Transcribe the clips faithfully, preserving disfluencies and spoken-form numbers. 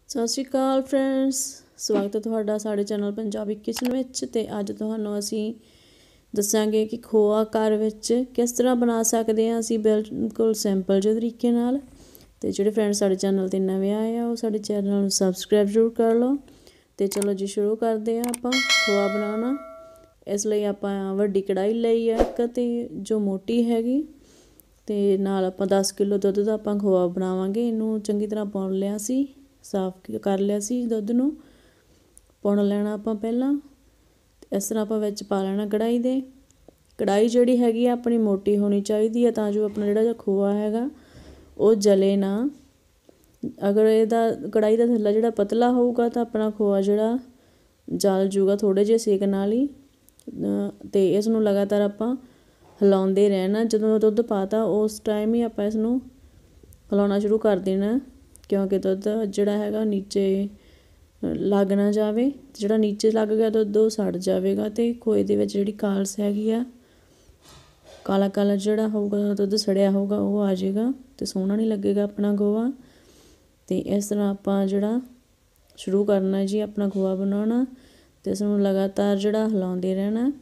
ਸਤਿ ਸ਼੍ਰੀ ਅਕਾਲ ਫਰੈਂਡਸ, ਸਵਾਗਤ ਹੈ ਤੁਹਾਡਾ ਸਾਡੇ ਚੈਨਲ ਪੰਜਾਬੀ ਕਿਚਨ ਵਿੱਚ। ਤੇ ਅੱਜ ਤੁਹਾਨੂੰ ਅਸੀਂ ਦੱਸਾਂਗੇ ਕਿ ਖੋਆ ਘਰ ਵਿੱਚ ਕਿਸ ਤਰ੍ਹਾਂ ਬਣਾ ਸਕਦੇ ਹਾਂ ਅਸੀਂ ਬਿਲਕੁਲ ਸਿੰਪਲ ਜਿਹੇ ਤਰੀਕੇ ਨਾਲ। ਤੇ ਜਿਹੜੇ ਫਰੈਂਡ ਸਾਡੇ ਚੈਨਲ 'ਤੇ ਨਵੇਂ ਆਏ ਆ ਉਹ ਸਾਡੇ ਚੈਨਲ ਨੂੰ ਸਬਸਕ੍ਰਾਈਬ ਜ਼ਰੂਰ ਕਰ ਲਓ। ਤੇ ਚਲੋ ਜੀ ਸ਼ੁਰੂ ਕਰਦੇ ਹਾਂ ਆਪਾਂ ਖੋਆ ਬਣਾਉਣਾ। ਇਸ ਲਈ ਆਪਾਂ ਵੱਡੀ ਕੜਾਹੀ ਲਈ ਆ ਇੱਕ, ਤੇ ਜੋ ਮੋਟੀ ਹੈਗੀ, ਤੇ ਨਾਲ ਆਪਾਂ ਦਸ ਕਿਲੋ ਦੁੱਧ ਦਾ ਆਪਾਂ ਖੋਆ ਬਣਾਵਾਂਗੇ। ਇਹਨੂੰ ਚੰਗੀ ਤਰ੍ਹਾਂ ਪੁਣ ਲਿਆ ਸੀ, ਸਾਫ਼ ਕਰ ਲਿਆ ਸੀ ਦੁੱਧ ਨੂੰ, ਪੁਣ ਲੈਣਾ ਆਪਾਂ ਪਹਿਲਾਂ। ਇਸ ਤਰ੍ਹਾਂ ਆਪਾਂ ਵਿੱਚ ਪਾ ਲੈਣਾ ਕੜਾਹੀ ਦੇ। ਕੜਾਹੀ ਜਿਹੜੀ ਹੈਗੀ ਆ ਆਪਣੀ ਮੋਟੀ ਹੋਣੀ ਚਾਹੀਦੀ ਹੈ ਤਾਂ ਜੋ ਆਪਣਾ ਜਿਹੜਾ ਜਿਹਾ ਖੋਆ ਹੈਗਾ ਉਹ ਜਲੇ ਨਾ। ਅਗਰ ਇਹਦਾ ਕੜਾਹੀ ਦਾ ਥੱਲਾ ਜਿਹੜਾ ਪਤਲਾ ਹੋਊਗਾ ਤਾਂ ਆਪਣਾ ਖੋਆ ਜਿਹੜਾ ਜਲ ਜੂਗਾ ਥੋੜ੍ਹੇ ਜਿਹੇ ਸੇਕ ਨਾਲ ਹੀ। ਅਤੇ ਇਸ ਨੂੰ ਲਗਾਤਾਰ ਆਪਾਂ ਹਿਲਾਉਂਦੇ ਰਹਿਣਾ। ਜਦੋਂ ਦੁੱਧ ਪਾਤਾ ਉਸ ਟਾਈਮ ਹੀ ਆਪਾਂ ਇਸ ਨੂੰ ਹਿਲਾਉਣਾ ਸ਼ੁਰੂ ਕਰ ਦੇਣਾ, ਕਿਉਂਕਿ ਦੁੱਧ ਜਿਹੜਾ ਹੈਗਾ ਨੀਚੇ ਲੱਗ ਨਾ ਜਾਵੇ। ਜਿਹੜਾ ਨੀਚੇ ਲੱਗ ਗਿਆ ਦੁੱਧ ਉਹ ਸੜ ਜਾਵੇਗਾ ਅਤੇ ਖੋਏ ਦੇ ਵਿੱਚ ਜਿਹੜੀ ਕਾਲਸ ਹੈਗੀ ਆ, ਕਾਲਾ ਕਾਲਾ ਜਿਹੜਾ ਹੋਊਗਾ ਦੁੱਧ ਸੜਿਆ ਹੋਊਗਾ ਉਹ ਆ ਜਾਏਗਾ ਅਤੇ ਸੋਹਣਾ ਨਹੀਂ ਲੱਗੇਗਾ ਆਪਣਾ ਖੋਆ। ਅਤੇ ਇਸ ਤਰ੍ਹਾਂ ਆਪਾਂ ਜਿਹੜਾ ਸ਼ੁਰੂ ਕਰਨਾ ਜੀ ਆਪਣਾ ਖੋਆ ਬਣਾਉਣਾ, ਅਤੇ ਇਸ ਨੂੰ ਲਗਾਤਾਰ ਜਿਹੜਾ ਹਿਲਾਉਂਦੇ ਰਹਿਣਾ।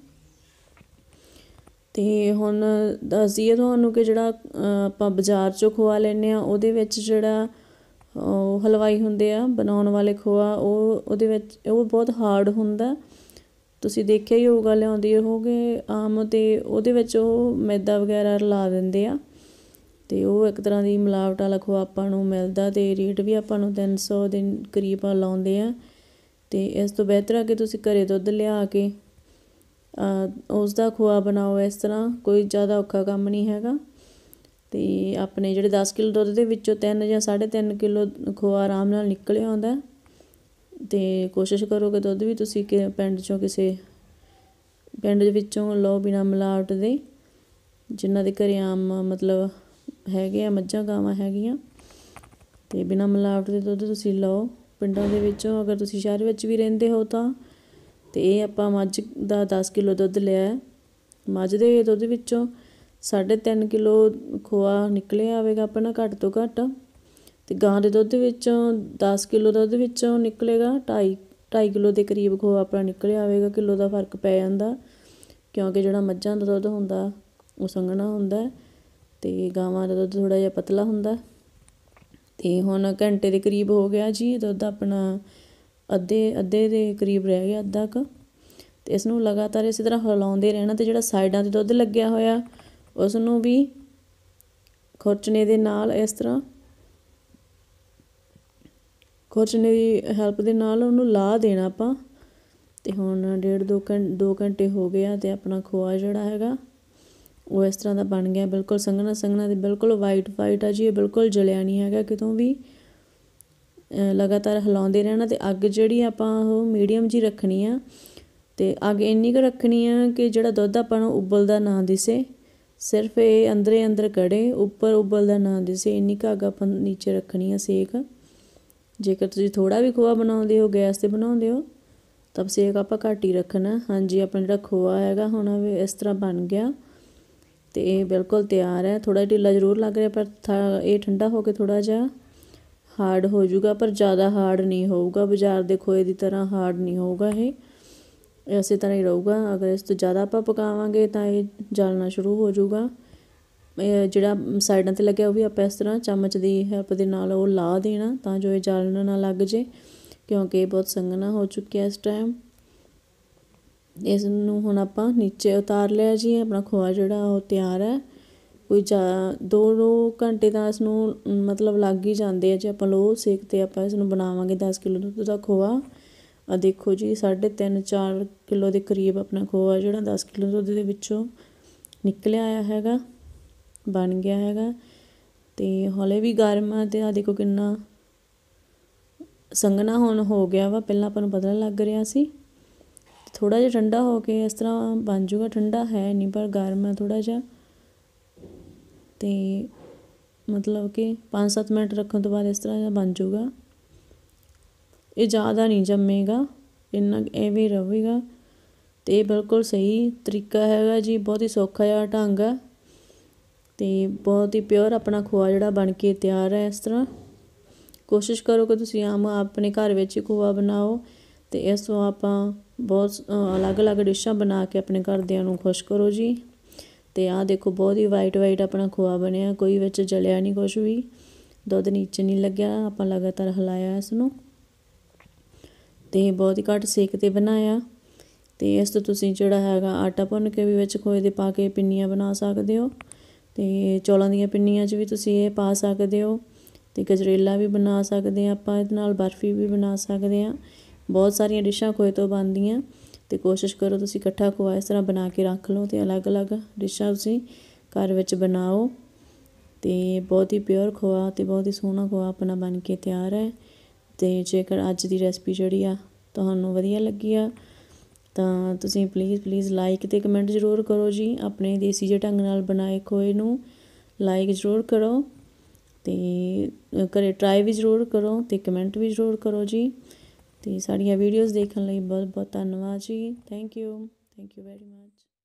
ਅਤੇ ਹੁਣ ਦੱਸ ਦਈਏ ਤੁਹਾਨੂੰ ਕਿ ਜਿਹੜਾ ਆਪਾਂ ਬਾਜ਼ਾਰ 'ਚੋਂ ਖੋਆ ਲੈਂਦੇ ਹਾਂ ਉਹਦੇ ਵਿੱਚ ਜਿਹੜਾ ਉਹ ਹਲਵਾਈ ਹੁੰਦੇ ਆ ਬਣਾਉਣ ਵਾਲੇ ਖੋਆ, ਉਹ ਉਹਦੇ ਵਿੱਚ ਉਹ ਬਹੁਤ ਹਾਰਡ ਹੁੰਦਾ। ਤੁਸੀਂ ਦੇਖਿਆ ਹੀ ਹੋਊਗਾ, ਲਿਆਉਂਦੇ ਹੋਗੇ ਆਮ, ਅਤੇ ਉਹਦੇ ਵਿੱਚ ਉਹ ਮੈਦਾ ਵਗੈਰਾ ਰਲਾ ਦਿੰਦੇ ਆ। ਅਤੇ ਉਹ ਇੱਕ ਤਰ੍ਹਾਂ ਦੀ ਮਿਲਾਵਟ ਵਾਲਾ ਖੋਆ ਆਪਾਂ ਨੂੰ ਮਿਲਦਾ, ਅਤੇ ਰੇਟ ਵੀ ਆਪਾਂ ਨੂੰ ਤਿੰਨ ਸੌ ਦੇ ਕਰੀਬ ਲਾਉਂਦੇ ਆ। ਅਤੇ ਇਸ ਤੋਂ ਬਿਹਤਰ ਆ ਕਿ ਤੁਸੀਂ ਘਰ ਦੁੱਧ ਲਿਆ ਕੇ ਉਸ ਦਾ ਖੋਆ ਬਣਾਓ। ਇਸ ਤਰ੍ਹਾਂ ਕੋਈ ਜ਼ਿਆਦਾ ਔਖਾ ਕੰਮ ਨਹੀਂ ਹੈਗਾ। ਅਤੇ ਆਪਣੇ ਜਿਹੜੇ ਦਸ ਕਿਲੋ ਦੁੱਧ ਦੇ ਵਿੱਚੋਂ ਤਿੰਨ ਜਾਂ ਸਾਢੇ ਤਿੰਨ ਕਿਲੋ ਖੋਆ ਆਰਾਮ ਨਾਲ ਨਿਕਲ ਆਉਂਦਾ। ਅਤੇ ਕੋਸ਼ਿਸ਼ ਕਰੋ ਕਿ ਦੁੱਧ ਵੀ ਤੁਸੀਂ ਕਿ ਪਿੰਡ 'ਚੋਂ ਕਿਸੇ ਪਿੰਡ ਦੇ ਵਿੱਚੋਂ ਲਓ, ਬਿਨਾਂ ਮਿਲਾਵਟ ਦੇ, ਜਿਨ੍ਹਾਂ ਦੇ ਘਰ ਆਮ ਮਤਲਬ ਹੈਗੇ ਆ ਮੱਝਾਂ ਗਾਵਾਂ ਹੈਗੀਆਂ। ਅਤੇ ਬਿਨਾਂ ਮਿਲਾਵਟ ਦੇ ਦੁੱਧ ਤੁਸੀਂ ਲਓ ਪਿੰਡਾਂ ਦੇ ਵਿੱਚੋਂ। ਅਗਰ ਤੁਸੀਂ ਸ਼ਹਿਰ ਵਿੱਚ ਵੀ ਰਹਿੰਦੇ ਹੋ ਤਾਂ ਅਤੇ ਇਹ ਆਪਾਂ ਮੱਝ ਦਾ ਦਸ ਕਿਲੋ ਦੁੱਧ ਲਿਆ, ਮੱਝ ਦੇ ਦੁੱਧ ਵਿੱਚੋਂ ਸਾਢੇ ਤਿੰਨ ਕਿਲੋ ਖੋਆ ਨਿਕਲਿਆ ਆਵੇਗਾ ਆਪਣਾ ਘੱਟ ਤੋਂ ਘੱਟ। ਅਤੇ ਗਾਂ ਦੇ ਦੁੱਧ ਵਿੱਚੋਂ ਦਸ ਕਿਲੋ ਦੁੱਧ ਵਿੱਚੋਂ ਨਿਕਲੇਗਾ ਢਾਈ ਢਾਈ ਕਿਲੋ ਦੇ ਕਰੀਬ ਖੋਆ ਆਪਣਾ ਨਿਕਲਿਆ ਆਵੇਗਾ। ਕਿਲੋ ਦਾ ਫਰਕ ਪੈ ਜਾਂਦਾ, ਕਿਉਂਕਿ ਜਿਹੜਾ ਮੱਝਾਂ ਦਾ ਦੁੱਧ ਹੁੰਦਾ ਉਹ ਸੰਘਣਾ ਹੁੰਦਾ ਅਤੇ ਗਾਵਾਂ ਦਾ ਦੁੱਧ ਥੋੜ੍ਹਾ ਜਿਹਾ ਪਤਲਾ ਹੁੰਦਾ। ਅਤੇ ਹੁਣ ਘੰਟੇ ਦੇ ਕਰੀਬ ਹੋ ਗਿਆ ਜੀ ਦੁੱਧ ਆਪਣਾ, ਅੱਧੇ ਅੱਧੇ ਦੇ ਕਰੀਬ ਰਹਿ ਗਿਆ, ਅੱਧਾ ਕੁ। ਅਤੇ ਇਸ ਨੂੰ ਲਗਾਤਾਰ ਇਸੇ ਤਰ੍ਹਾਂ ਹਿਲਾਉਂਦੇ ਰਹਿਣਾ। ਅਤੇ ਜਿਹੜਾ ਸਾਈਡਾਂ 'ਤੇ ਦੁੱਧ ਲੱਗਿਆ ਹੋਇਆ ਉਸ ਨੂੰ ਵੀ ਖੁਰਚਣੇ ਦੇ ਨਾਲ ਇਸ ਤਰ੍ਹਾਂ ਖੁਰਚਣੇ ਦੀ ਹੈਲਪ ਦੇ ਨਾਲ ਉਹਨੂੰ ਲਾ ਦੇਣਾ ਆਪਾਂ। ਅਤੇ ਹੁਣ ਡੇਢ ਦੋ ਘੰ ਦੋ ਘੰਟੇ ਹੋ ਗਏ ਆ ਅਤੇ ਆਪਣਾ ਖੋਆ ਜਿਹੜਾ ਹੈਗਾ ਉਹ ਇਸ ਤਰ੍ਹਾਂ ਦਾ ਬਣ ਗਿਆ, ਬਿਲਕੁਲ ਸੰਘਣਾ ਸੰਘਣਾ ਅਤੇ ਬਿਲਕੁਲ ਵਾਈਟ ਵਾਈਟ ਆ ਜੀ। ਇਹ ਬਿਲਕੁਲ ਜਲਿਆ ਨਹੀਂ ਹੈਗਾ ਕਿਤੋਂ ਵੀ। ਲਗਾਤਾਰ ਹਿਲਾਉਂਦੇ ਰਹਿਣਾ। ਅਤੇ ਅੱਗ ਜਿਹੜੀ ਆਪਾਂ ਉਹ ਮੀਡੀਅਮ ਜਿਹੀ ਰੱਖਣੀ ਆ, ਅਤੇ ਅੱਗ ਇੰਨੀ ਕੁ ਰੱਖਣੀ ਆ ਕਿ ਜਿਹੜਾ ਦੁੱਧ ਆਪਾਂ ਨੂੰ ਉਬਲਦਾ ਨਾ ਦਿਸੇ, ਸਿਰਫ ਇਹ ਅੰਦਰੇ ਅੰਦਰ ਕੜੇ, ਉੱਪਰ ਉਬਲਦਾ ਨਾ ਦਿਸੇ, ਇੰਨੀ ਕੁ ਅੱਗ ਆਪਾਂ ਨੀਚੇ ਰੱਖਣੀ ਆ ਸੇਕ। ਜੇਕਰ ਤੁਸੀਂ ਥੋੜ੍ਹਾ ਵੀ ਖੋਆ ਬਣਾਉਂਦੇ ਹੋ, ਗੈਸ 'ਤੇ ਬਣਾਉਂਦੇ ਹੋ, ਤਾਂ ਸੇਕ ਆਪਾਂ ਘੱਟ ਹੀ ਰੱਖਣਾ। ਹਾਂਜੀ, ਆਪਣਾ ਜਿਹੜਾ ਖੋਆ ਹੈਗਾ ਹੁਣ ਇਸ ਤਰ੍ਹਾਂ ਬਣ ਗਿਆ ਅਤੇ ਇਹ ਬਿਲਕੁਲ ਤਿਆਰ ਹੈ। ਥੋੜ੍ਹਾ ਜਿਹਾ ਢਿੱਲਾ ਜ਼ਰੂਰ ਲੱਗ ਰਿਹਾ, ਪਰ ਥਾ ਇਹ ਠੰਡਾ ਹੋ ਕੇ ਥੋੜ੍ਹਾ ਜਿਹਾ ਹਾਰਡ ਹੋ ਜਾਊਗਾ, ਪਰ ਜ਼ਿਆਦਾ ਹਾਰਡ ਨਹੀਂ ਹੋਊਗਾ। ਬਾਜ਼ਾਰ ਦੇ ਖੋਏ ਦੀ ਤਰ੍ਹਾਂ ਹਾਰਡ ਨਹੀਂ ਹੋਊਗਾ, ਇਹ ਇਸੇ ਤਰ੍ਹਾਂ ਹੀ ਰਹੂਗਾ। ਅਗਰ ਇਸ ਤੋਂ ਜ਼ਿਆਦਾ ਆਪਾਂ ਪਕਾਵਾਂਗੇ ਤਾਂ ਇਹ ਜਲਣਾ ਸ਼ੁਰੂ ਹੋ ਜਾਊਗਾ। ਜਿਹੜਾ ਸਾਈਡਾਂ 'ਤੇ ਲੱਗਿਆ ਉਹ ਵੀ ਆਪਾਂ ਇਸ ਤਰ੍ਹਾਂ ਚਮਚ ਦੀ ਹੈਲਪ ਦੇ ਨਾਲ ਉਹ ਲਾ ਦੇਣਾ ਤਾਂ ਜੋ ਇਹ ਜਲਣ ਨਾ ਲੱਗ ਜੇ, ਕਿਉਂਕਿ ਇਹ ਬਹੁਤ ਸੰਘਣਾ ਹੋ ਚੁੱਕਿਆ ਇਸ ਟਾਈਮ। ਇਸ ਨੂੰ ਹੁਣ ਆਪਾਂ ਨੀਚੇ ਉਤਾਰ ਲਿਆ ਜੀ। ਆਪਣਾ ਖੋਆ ਜਿਹੜਾ ਉਹ ਤਿਆਰ ਹੈ। ਕੋਈ ਜਾ ਦੋ ਦੋ ਘੰਟੇ ਤਾਂ ਇਸ ਨੂੰ ਮਤਲਬ ਲੱਗ ਹੀ ਜਾਂਦੇ ਆ ਜੇ ਆਪਾਂ ਲੋ ਸੇਕ 'ਤੇ ਆਪਾਂ ਇਸ ਨੂੰ ਬਣਾਵਾਂਗੇ। ਦਸ ਕਿਲੋ ਦੁੱਧ ਦਾ ਖੋਆ ਆ ਦੇਖੋ ਜੀ, ਸਾਢੇ ਤਿੰਨ ਚਾਰ ਕਿਲੋ ਦੇ ਕਰੀਬ ਆਪਣਾ ਖੋਆ ਜਿਹੜਾ ਦਸ ਕਿਲੋ ਦੁੱਧ ਦੇ ਵਿੱਚੋਂ ਨਿਕਲਿਆ ਆਇਆ ਹੈਗਾ, ਬਣ ਗਿਆ ਹੈਗਾ। ਅਤੇ ਹੌਲੇ ਵੀ ਗਰਮ ਆ, ਅਤੇ ਆਹ ਦੇਖੋ ਕਿੰਨਾ ਸੰਘਣਾ ਹੁਣ ਹੋ ਗਿਆ ਵਾ। ਪਹਿਲਾਂ ਆਪਾਂ ਨੂੰ ਪਤਾ ਲੱਗ ਰਿਹਾ ਸੀ। ਥੋੜ੍ਹਾ ਜਿਹਾ ਠੰਡਾ ਹੋ ਕੇ ਇਸ ਤਰ੍ਹਾਂ ਬਣ ਜੂਗਾ। ਠੰਡਾ ਹੈ ਨਹੀਂ ਪਰ ਗਰਮ ਹੈ ਥੋੜ੍ਹਾ ਜਿਹਾ। ਅਤੇ ਮਤਲਬ ਕਿ ਪੰਜ ਸੱਤ ਮਿੰਟ ਰੱਖਣ ਤੋਂ ਬਾਅਦ ਇਸ ਤਰ੍ਹਾਂ ਜਿਹਾ ਬਣ ਜੂਗਾ। ਇਹ ਜ਼ਿਆਦਾ ਨਹੀਂ ਜੰਮੇਗਾ, ਇੰਨਾ ਐਵੇਂ ਰਹੇਗਾ। ਅਤੇ ਇਹ ਬਿਲਕੁਲ ਸਹੀ ਤਰੀਕਾ ਹੈਗਾ ਜੀ, ਬਹੁਤ ਹੀ ਸੌਖਾ ਜਿਹਾ ਢੰਗ ਆ। ਅਤੇ ਬਹੁਤ ਹੀ ਪਿਓਰ ਆਪਣਾ ਖੋਆ ਜਿਹੜਾ ਬਣ ਕੇ ਤਿਆਰ ਹੈ ਇਸ ਤਰ੍ਹਾਂ। ਕੋਸ਼ਿਸ਼ ਕਰੋ ਕਿ ਤੁਸੀਂ ਆਮ ਆਪਣੇ ਘਰ ਵਿੱਚ ਹੀ ਖੋਆ ਬਣਾਓ, ਅਤੇ ਇਸ ਤੋਂ ਆਪਾਂ ਬਹੁਤ ਅਲੱਗ ਅਲੱਗ ਡਿਸ਼ਾਂ ਬਣਾ ਕੇ ਆਪਣੇ ਘਰਦਿਆਂ ਨੂੰ ਖੁਸ਼ ਕਰੋ ਜੀ। ਅਤੇ ਆਹ ਦੇਖੋ ਬਹੁਤ ਹੀ ਵਾਈਟ ਵਾਈਟ ਆਪਣਾ ਖੋਆ ਬਣਿਆ, ਕੋਈ ਵਿੱਚ ਜਲਿਆ ਨਹੀਂ ਕੁਛ ਵੀ, ਦੁੱਧ ਨੀਚੇ ਨਹੀਂ ਲੱਗਿਆ। ਆਪਾਂ ਲਗਾਤਾਰ ਹਿਲਾਇਆ ਇਸ ਨੂੰ, ਅਤੇ ਬਹੁਤ ਹੀ ਘੱਟ ਸੇਕ 'ਤੇ ਬਣਾਇਆ। ਅਤੇ ਇਸ ਤੋਂ ਤੁਸੀਂ ਜਿਹੜਾ ਹੈਗਾ ਆਟਾ ਭੁੰਨ ਕੇ ਵੀ ਵਿੱਚ ਖੋਏ ਦੇ ਪਾ ਕੇ ਪਿੰਨੀਆਂ ਬਣਾ ਸਕਦੇ ਹੋ, ਅਤੇ ਚੌਲਾਂ ਦੀਆਂ ਪਿੰਨੀਆਂ 'ਚ ਵੀ ਤੁਸੀਂ ਇਹ ਪਾ ਸਕਦੇ ਹੋ, ਅਤੇ ਗਜਰੇਲਾ ਵੀ ਬਣਾ ਸਕਦੇ ਹਾਂ ਆਪਾਂ ਇਹਦੇ ਨਾਲ, ਬਰਫੀ ਵੀ ਬਣਾ ਸਕਦੇ ਹਾਂ। ਬਹੁਤ ਸਾਰੀਆਂ ਡਿਸ਼ਾਂ ਖੋਏ ਤੋਂ ਬਣਦੀਆਂ, ਅਤੇ ਕੋਸ਼ਿਸ਼ ਕਰੋ ਤੁਸੀਂ ਇਕੱਠਾ ਖੋਆ ਇਸ ਤਰ੍ਹਾਂ ਬਣਾ ਕੇ ਰੱਖ ਲਓ, ਅਤੇ ਅਲੱਗ ਅਲੱਗ ਡਿਸ਼ਾਂ ਤੁਸੀਂ ਘਰ ਵਿੱਚ ਬਣਾਓ। ਅਤੇ ਬਹੁਤ ਹੀ ਪਿਓਰ ਖੋਆ ਅਤੇ ਬਹੁਤ ਹੀ ਸੋਹਣਾ ਖੋਆ ਆਪਣਾ ਬਣ ਕੇ ਤਿਆਰ ਹੈ। ਅਤੇ ਜੇਕਰ ਅੱਜ ਦੀ ਰੈਸਪੀ ਜਿਹੜੀ ਆ ਤੁਹਾਨੂੰ ਵਧੀਆ ਲੱਗੀ ਆ ਤਾਂ ਤੁਸੀਂ ਪਲੀਜ਼ ਪਲੀਜ਼ ਲਾਈਕ ਅਤੇ ਕਮੈਂਟ ਜ਼ਰੂਰ ਕਰੋ ਜੀ। ਆਪਣੇ ਦੇਸੀ ਜਿਹੇ ਢੰਗ ਨਾਲ ਬਣਾਏ ਖੋਏ ਨੂੰ ਲਾਈਕ ਜ਼ਰੂਰ ਕਰੋ, ਅਤੇ ਘਰ ਟਰਾਈ ਵੀ ਜ਼ਰੂਰ ਕਰੋ, ਅਤੇ ਕਮੈਂਟ ਵੀ ਜ਼ਰੂਰ ਕਰੋ ਜੀ। ਅਤੇ ਸਾਡੀਆਂ ਵੀਡੀਓਜ਼ ਦੇਖਣ ਲਈ ਬਹੁਤ ਬਹੁਤ ਧੰਨਵਾਦ ਜੀ। Thank you thank you very much.